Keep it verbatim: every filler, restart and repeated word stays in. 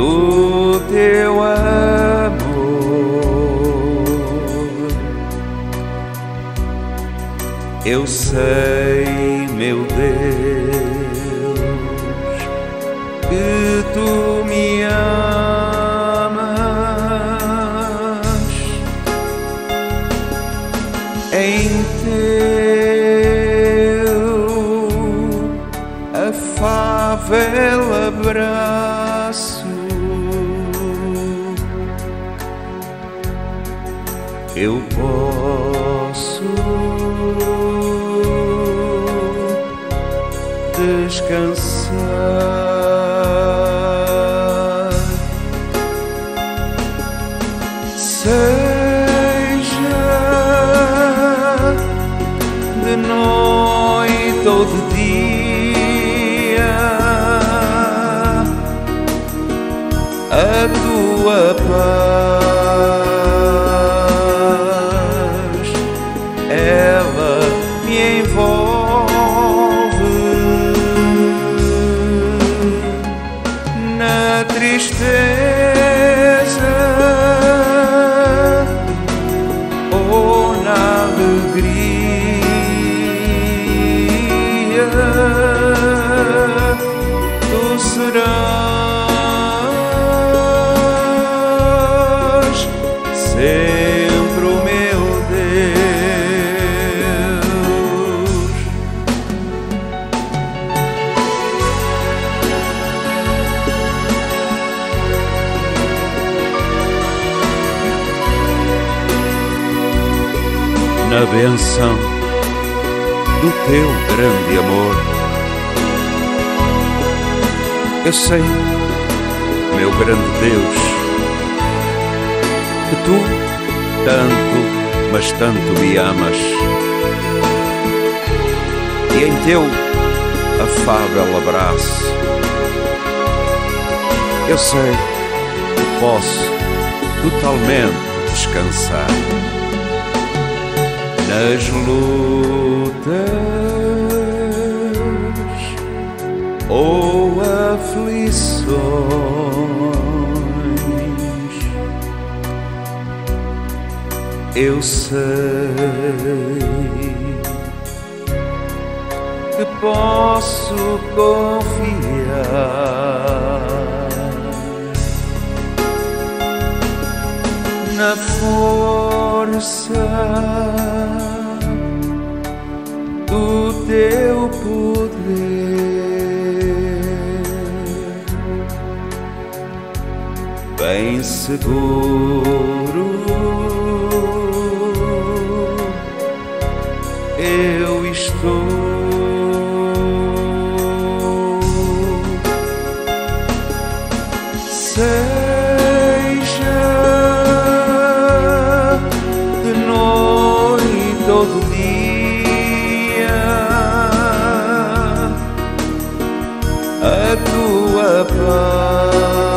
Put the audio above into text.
do teu amor. Eu sei, meu Deus, que tu me amas. Em teu afável abraço eu posso descansar. Seja de noite ou de dia, a tua paz, ela me envolve. Na tristeza ou na alegria, tu serás sempre o meu Deus. Na benção do teu grande amor, eu sei, meu grande Deus, que tu tanto, mas tanto me amas, e em teu afável abraço eu sei que posso totalmente descansar. Nas lutas ou aflições, eu sei que posso confiar na força do teu poder. Bem seguro eu estou. Seja de noite ou de dia, a tua paz,